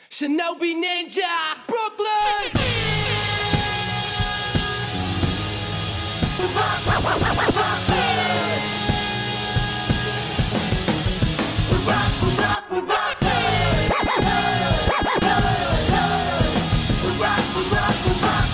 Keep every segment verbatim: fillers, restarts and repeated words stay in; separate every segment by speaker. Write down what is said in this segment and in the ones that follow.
Speaker 1: Shinobi Ninja, Brooklyn! We rock, we rock, we rock, we rock, we rock, we rock, we rock, we rock, we rock, we rock,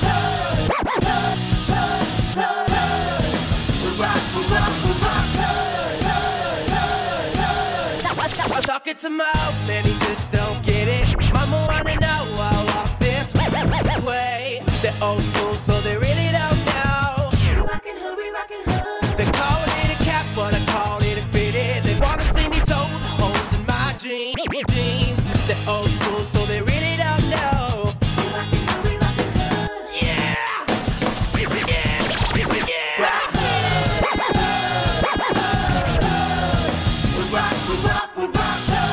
Speaker 1: I'm talking to my old man, he just don't get it. Mama wanna know I walk this way. They're old school, so they really don't know. We rockin' hood, we rockin' hood. They call it a cap, but I call it a fitted. They wanna see me sew the holes in my jeans. They're old school, so they really don't know. We rockin' hood, we rockin' hood. Yeah! Yeah! Yeah! Rock hood. We rock, we rock, we rock.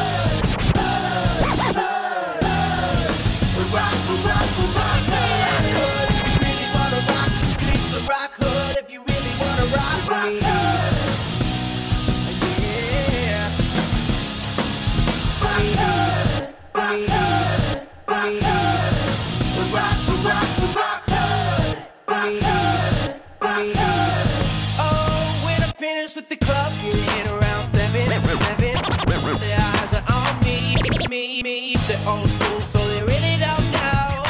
Speaker 1: With the club, in around seven, eleven. Their eyes are on me, me, me. They're old school, so they really don't know.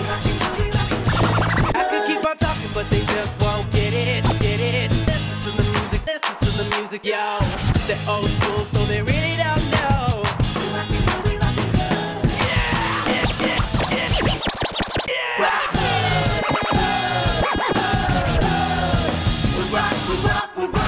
Speaker 1: I could keep on talking, but they just won't get it, get it. Listen to the music, listen to the music, yo. They're old school, so they really don't know. Yeah, yeah, yeah, yeah, yeah. Rock. We rock, we rock, we rock.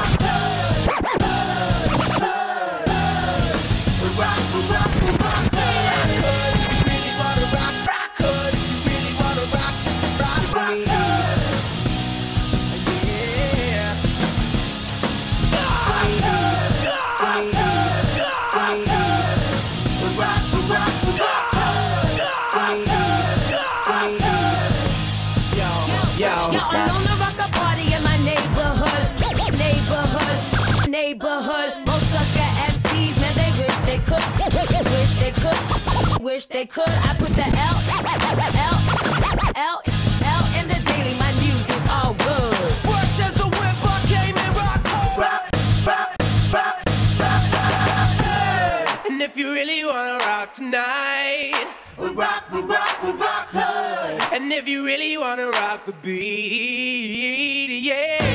Speaker 2: Neighborhood, most sucker M Cs, man, they wish they could, wish they could, wish they could. I put the L, L, L, L in the daily, my music all good.
Speaker 1: Fresh as the wind, I came and rock, rock, rock, rock, rock, rock. And if you really wanna rock tonight, we rock, we rock, we rock, hood. And if you really wanna rock the beat, yeah.